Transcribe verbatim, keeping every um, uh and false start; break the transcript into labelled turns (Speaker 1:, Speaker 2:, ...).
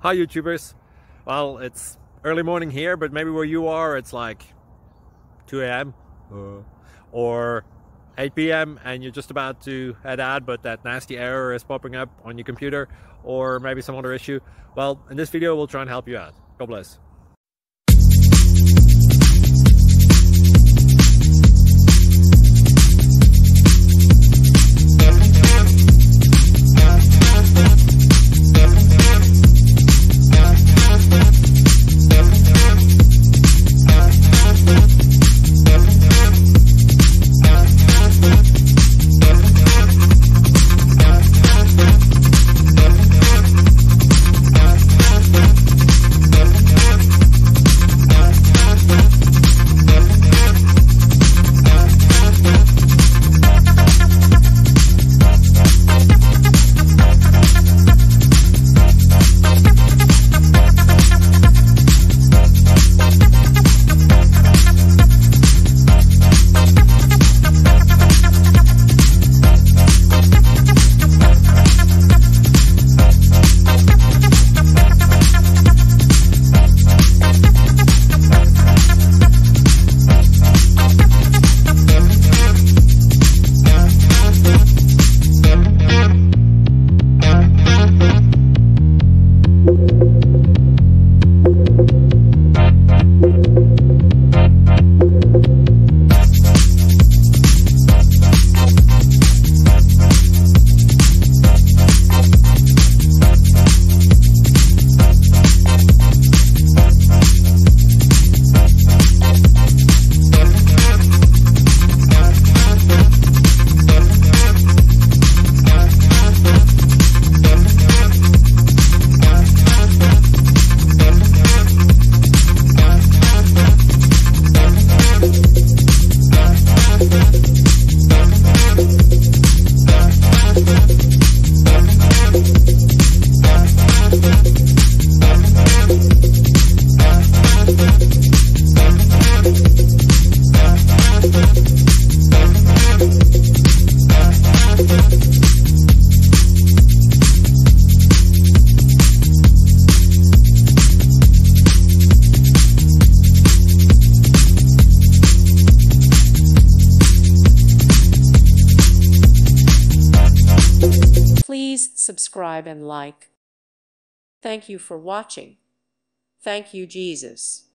Speaker 1: Hi YouTubers. Well, it's early morning here, but maybe where you are it's like two A M uh, or eight P M and you're just about to head out, but that nasty error is popping up on your computer, or maybe some other issue. Well, in this video we'll try and help you out. God bless.
Speaker 2: Please subscribe and like. Thank you for watching. Thank you, Jesus.